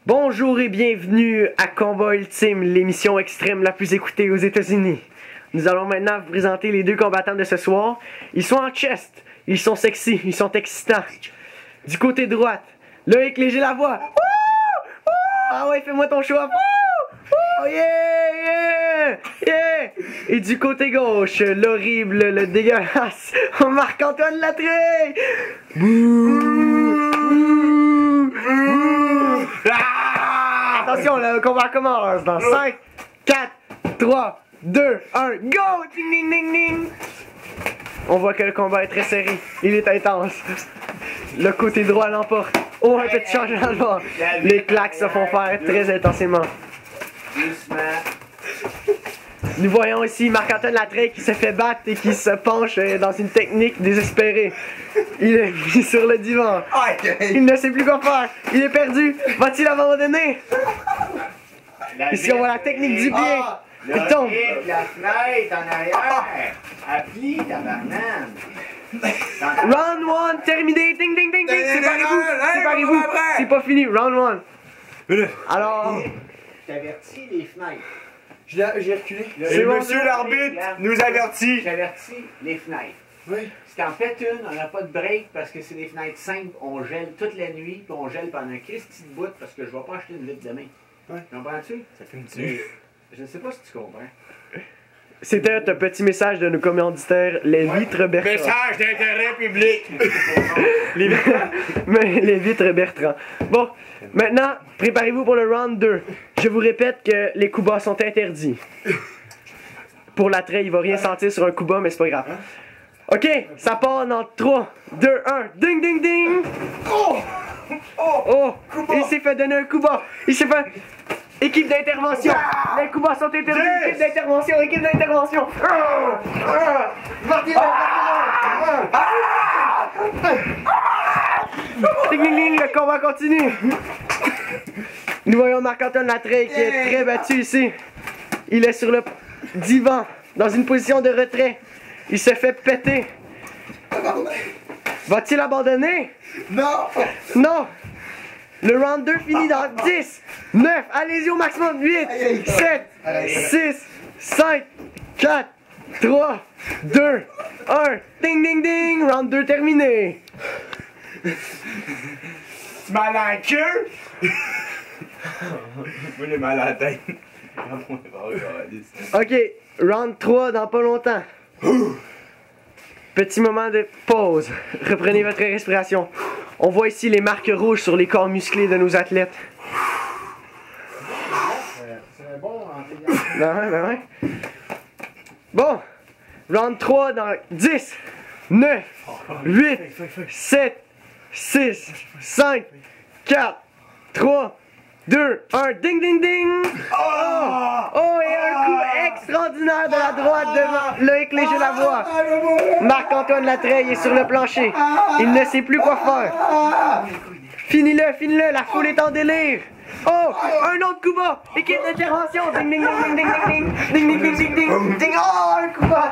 Bonjour et bienvenue à Combat Ultime, l'émission extrême la plus écoutée aux États-Unis. Nous allons maintenant vous présenter les deux combattants de ce soir. Ils sont en chest, ils sont sexy, ils sont excitants. Du côté droite, Loïc Léger-Lavoie. Ah ouais, fais-moi ton choix. Oh yeah, yeah, yeah. Et du côté gauche, l'horrible, le dégueulasse, Marc-Antoine Latreille. Attention, le combat commence dans 5, 4, 3, 2, 1, go! Ding, ding, ding, ding. On voit que le combat est très serré, il est intense. Le côté droit l'emporte. Oh, un petit changement de bord. Les claques se font faire très intensément. Nous voyons ici Marc-Antoine Latreille qui se fait battre et qui se penche dans une technique désespérée. Il est mis sur le divan. Il ne sait plus quoi faire. Il est perdu. Va-t-il abandonner? Ici on voit la technique du pied. Il tombe. La fenêtre en arrière. Appuie ta banane. Round 1 terminé. Ding ding ding ding. Séparez-vous. Séparez-vous. C'est pas fini. Round 1. Alors. Je t'avertis les fenêtres. J'ai reculé. C'est bon, monsieur l'arbitre nous avertit. J'avertis les fenêtres. Oui. Si t'en fais une, on n'a pas de break parce que c'est des fenêtres simples. On gèle toute la nuit, puis on gèle pendant un Christy de bout parce que je vais pas acheter une vitre demain. Ouais. Comprends-tu? Ça fume-tu? Je ne sais pas si tu comprends. C'était un petit message de nos commanditaires, les vitres Bertrand. Message d'intérêt public. Mais les vitres Bertrand. Bon, maintenant, préparez-vous pour le round 2. Je vous répète que les coups bas sont interdits. Pour Latreille, il va rien sentir sur un coup bas, mais c'est pas grave. Ok, ça part dans 3, 2, 1. Ding, ding, ding. Oh, il s'est fait donner un coup bas. Il s'est fait... Équipe d'intervention. Les coups bas sont interdits. Équipe d'intervention, équipe d'intervention. Ding, ding, ding, le combat continue. Nous voyons Marc-Antoine Latreille qui est très battu ici. Il est sur le divan, dans une position de retrait. Il se fait péter. Va-t-il abandonner? Non. Non. Le round 2 finit dans 10, 9, allez-y au maximum, 8, 7, 6, 5, 4, 3, 2, 1. Ding, ding, ding. Round 2 terminé. Tu m'as la queue? Moi j'ai mal à la tête. Ok, round 3 dans pas longtemps. Petit moment de pause. Reprenez votre respiration. On voit ici les marques rouges sur les corps musclés de nos athlètes. C'est bon, Ben ouais. Bon, round 3 dans 10, 9, 8, 7, 6, 5, 4, 3, 2, 1, ding ding ding! Oh, et un coup extraordinaire de la droite devant Loïc Léger-Lavoie. Marc-Antoine Latreille est sur le plancher. Il ne sait plus quoi faire. Finis-le, la foule est en délire. Oh, un autre coup bas. Équipe d'intervention. Ding ding ding ding ding ding ding ding ding ding ding ding. Oh, un coup bas.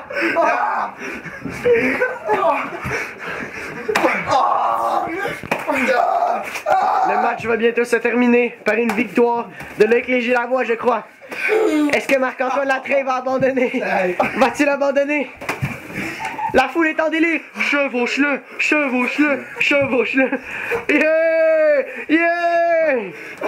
Le match va bientôt se terminer par une victoire de Loïc Léger-Lavoie, je crois. Est-ce que Marc-Antoine Latreille va abandonner? Va-t-il abandonner? La foule est en délire. Chevauche-le, chevauche-le, chevauche-le. Yeah! Yeah!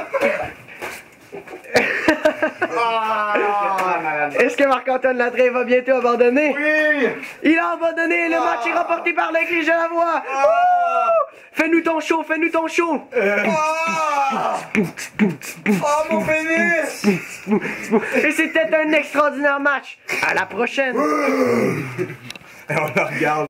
Est-ce que Marc-Antoine Latreille va bientôt abandonner? Oui. Il a abandonné, le match est remporté par Loïc Léger-Lavoie. Fais-nous ton show, fais-nous ton show. Oh mon pénis. Et c'était un extraordinaire match. À la prochaine. On le regarde.